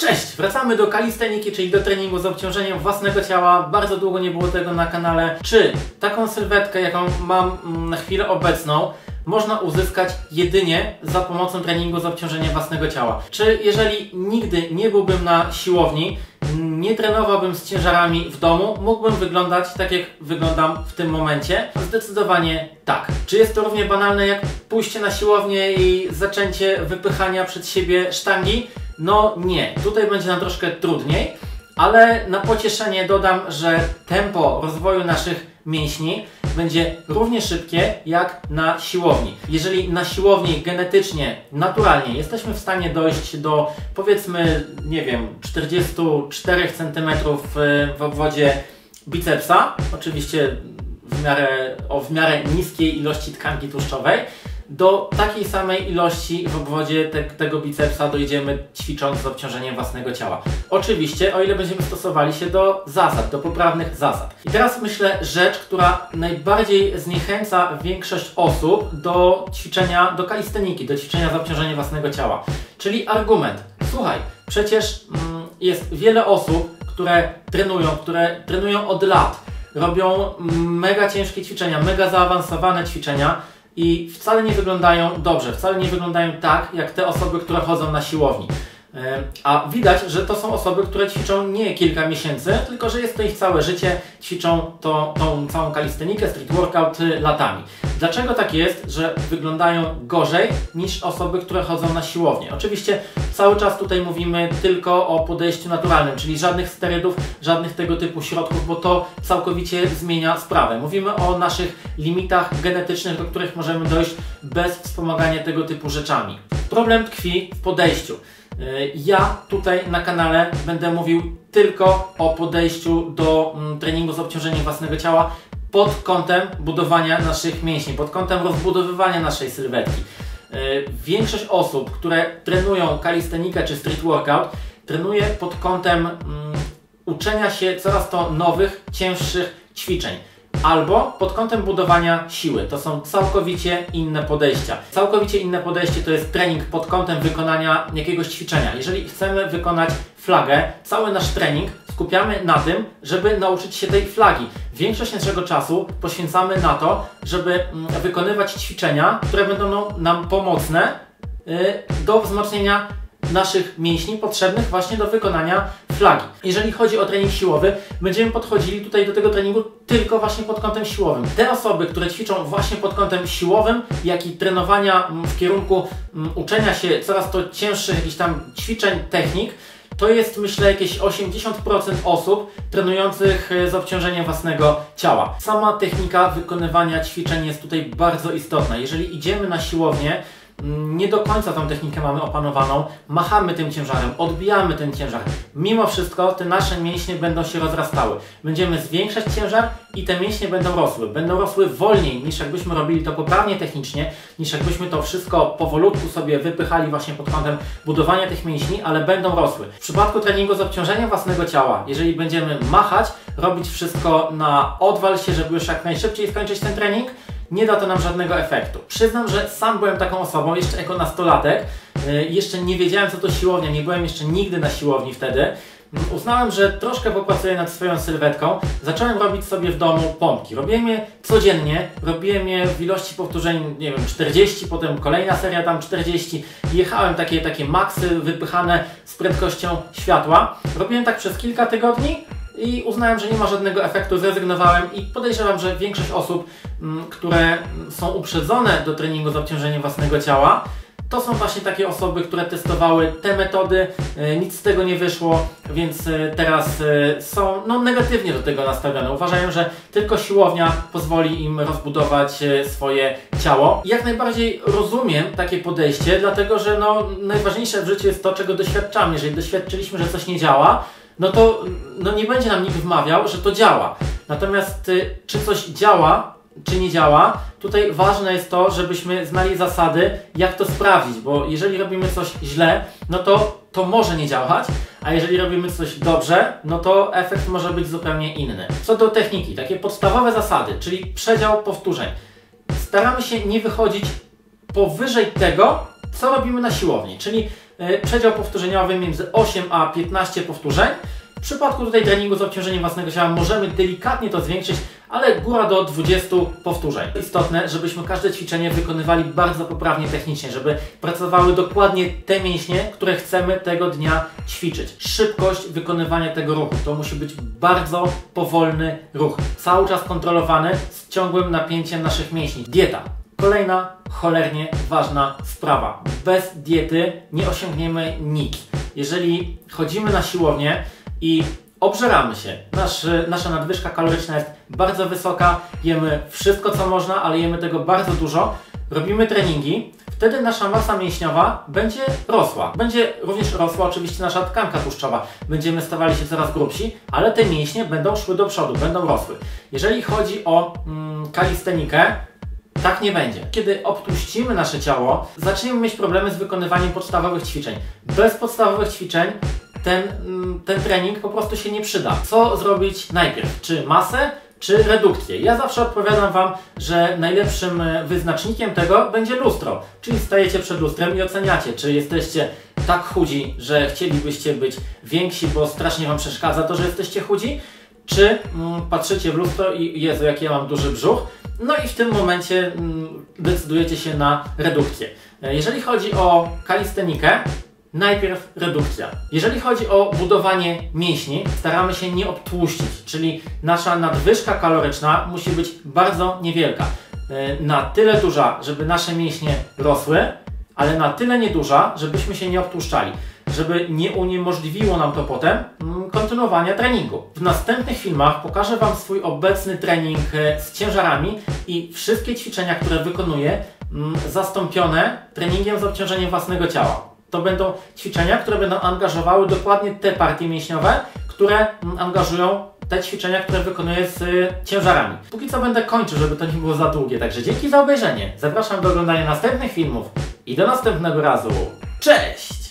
Cześć! Wracamy do kalisteniki, czyli do treningu z obciążeniem własnego ciała. Bardzo długo nie było tego na kanale. Czy taką sylwetkę, jaką mam na chwilę obecną, można uzyskać jedynie za pomocą treningu z obciążeniem własnego ciała? Czy jeżeli nigdy nie byłbym na siłowni, nie trenowałbym z ciężarami w domu, mógłbym wyglądać tak, jak wyglądam w tym momencie? Zdecydowanie tak. Czy jest to równie banalne jak pójście na siłownię i zaczęcie wypychania przed siebie sztangi? No nie. Tutaj będzie nam troszkę trudniej, ale na pocieszenie dodam, że tempo rozwoju naszych mięśni będzie równie szybkie jak na siłowni. Jeżeli na siłowni genetycznie, naturalnie jesteśmy w stanie dojść do, powiedzmy, nie wiem, 44 cm w obwodzie bicepsa, oczywiście w miarę niskiej ilości tkanki tłuszczowej, do takiej samej ilości w obwodzie tego bicepsa dojdziemy, ćwicząc z obciążeniem własnego ciała. Oczywiście, o ile będziemy stosowali się do zasad, do poprawnych zasad. I teraz myślę, rzecz, która najbardziej zniechęca większość osób do ćwiczenia, do kalisteniki, do ćwiczenia z obciążeniem własnego ciała. Czyli argument. Słuchaj, przecież jest wiele osób, które trenują od lat, robią mega ciężkie ćwiczenia, mega zaawansowane ćwiczenia, i wcale nie wyglądają dobrze, wcale nie wyglądają tak, jak te osoby, które chodzą na siłowni. A widać, że to są osoby, które ćwiczą nie kilka miesięcy, tylko że jest to ich całe życie, ćwiczą tą całą kalistenikę, street workout latami. Dlaczego tak jest, że wyglądają gorzej niż osoby, które chodzą na siłownię? Oczywiście cały czas tutaj mówimy tylko o podejściu naturalnym, czyli żadnych sterydów, żadnych tego typu środków, bo to całkowicie zmienia sprawę. Mówimy o naszych limitach genetycznych, do których możemy dojść bez wspomagania tego typu rzeczami. Problem tkwi w podejściu. Ja tutaj na kanale będę mówił tylko o podejściu do treningu z obciążeniem własnego ciała pod kątem budowania naszych mięśni, pod kątem rozbudowywania naszej sylwetki. Większość osób, które trenują kalistenikę czy street workout, trenuje pod kątem uczenia się coraz to nowych, cięższych ćwiczeń. Albo pod kątem budowania siły. To są całkowicie inne podejścia. Całkowicie inne podejście to jest trening pod kątem wykonania jakiegoś ćwiczenia. Jeżeli chcemy wykonać flagę, cały nasz trening skupiamy na tym, żeby nauczyć się tej flagi. Większość naszego czasu poświęcamy na to, żeby wykonywać ćwiczenia, które będą nam pomocne do wzmocnienia naszych mięśni potrzebnych właśnie do wykonania flagi. Jeżeli chodzi o trening siłowy, będziemy podchodzili tutaj do tego treningu tylko właśnie pod kątem siłowym. Te osoby, które ćwiczą właśnie pod kątem siłowym, jak i trenowania w kierunku uczenia się coraz to cięższych jakichś tam ćwiczeń, technik, to jest, myślę, jakieś 80% osób trenujących z obciążeniem własnego ciała. Sama technika wykonywania ćwiczeń jest tutaj bardzo istotna. Jeżeli idziemy na siłownię, nie do końca tą technikę mamy opanowaną, machamy tym ciężarem, odbijamy ten ciężar. Mimo wszystko te nasze mięśnie będą się rozrastały. Będziemy zwiększać ciężar i te mięśnie będą rosły. Będą rosły wolniej niż jakbyśmy robili to poprawnie technicznie, niż jakbyśmy to wszystko powolutku sobie wypychali właśnie pod kątem budowania tych mięśni, ale będą rosły. W przypadku treningu z obciążeniem własnego ciała, jeżeli będziemy machać, robić wszystko na odwal się, żeby już jak najszybciej skończyć ten trening, nie da to nam żadnego efektu. Przyznam, że sam byłem taką osobą, jeszcze jako nastolatek, jeszcze nie wiedziałem, co to siłownia, nie byłem jeszcze nigdy na siłowni wtedy. Uznałem, że troszkę popracuję nad swoją sylwetką, zacząłem robić sobie w domu pompki. Robiłem je codziennie, robiłem je w ilości powtórzeń, nie wiem, 40, potem kolejna seria tam 40. Jechałem takie maksy wypychane z prędkością światła. Robiłem tak przez kilka tygodni i uznałem, że nie ma żadnego efektu, zrezygnowałem i podejrzewam, że większość osób, które są uprzedzone do treningu z obciążeniem własnego ciała, to są właśnie takie osoby, które testowały te metody, nic z tego nie wyszło, więc teraz są negatywnie do tego nastawione. Uważają, że tylko siłownia pozwoli im rozbudować swoje ciało. I jak najbardziej rozumiem takie podejście, dlatego że najważniejsze w życiu jest to, czego doświadczamy. Jeżeli doświadczyliśmy, że coś nie działa, no to nie będzie nam nikt wmawiał, że to działa. Natomiast czy coś działa, czy nie działa, tutaj ważne jest to, żebyśmy znali zasady, jak to sprawdzić, bo jeżeli robimy coś źle, no to może nie działać, a jeżeli robimy coś dobrze, no to efekt może być zupełnie inny. Co do techniki, takie podstawowe zasady, czyli przedział powtórzeń. Staramy się nie wychodzić powyżej tego, co robimy na siłowni, czyli Przedział powtórzeniowy między 8 a 15 powtórzeń. W przypadku tutaj treningu z obciążeniem własnego ciała możemy delikatnie to zwiększyć, ale góra do 20 powtórzeń. Istotne, żebyśmy każde ćwiczenie wykonywali bardzo poprawnie technicznie, żeby pracowały dokładnie te mięśnie, które chcemy tego dnia ćwiczyć. Szybkość wykonywania tego ruchu to musi być bardzo powolny ruch, cały czas kontrolowany z ciągłym napięciem naszych mięśni. Dieta. Kolejna cholernie ważna sprawa. Bez diety nie osiągniemy nic. Jeżeli chodzimy na siłownię i obżeramy się, nasza nadwyżka kaloryczna jest bardzo wysoka, jemy wszystko co można, ale jemy tego bardzo dużo, robimy treningi, wtedy nasza masa mięśniowa będzie rosła. Będzie również rosła oczywiście nasza tkanka tłuszczowa. Będziemy stawali się coraz grubsi, ale te mięśnie będą szły do przodu, będą rosły. Jeżeli chodzi o kalistenikę, tak nie będzie. Kiedy obtłuścimy nasze ciało, zaczniemy mieć problemy z wykonywaniem podstawowych ćwiczeń. Bez podstawowych ćwiczeń ten trening po prostu się nie przyda. Co zrobić najpierw? Czy masę, czy redukcję? Ja zawsze odpowiadam Wam, że najlepszym wyznacznikiem tego będzie lustro. Czyli stajecie przed lustrem i oceniacie, czy jesteście tak chudzi, że chcielibyście być więksi, bo strasznie Wam przeszkadza to, że jesteście chudzi, czy patrzycie w lustro i Jezu, jaki ja mam duży brzuch. No i w tym momencie decydujecie się na redukcję. Jeżeli chodzi o kalistenikę, najpierw redukcja. Jeżeli chodzi o budowanie mięśni, staramy się nie obtłuścić, czyli nasza nadwyżka kaloryczna musi być bardzo niewielka. Na tyle duża, żeby nasze mięśnie rosły, ale na tyle nieduża, żebyśmy się nie obtłuszczali, żeby nie uniemożliwiło nam to potem kontynuowania treningu. W następnych filmach pokażę Wam swój obecny trening z ciężarami i wszystkie ćwiczenia, które wykonuję, zastąpione treningiem z obciążeniem własnego ciała. To będą ćwiczenia, które będą angażowały dokładnie te partie mięśniowe, które angażują te ćwiczenia, które wykonuję z ciężarami. Póki co będę kończył, żeby to nie było za długie, także dzięki za obejrzenie. Zapraszam do oglądania następnych filmów i do następnego razu. Cześć!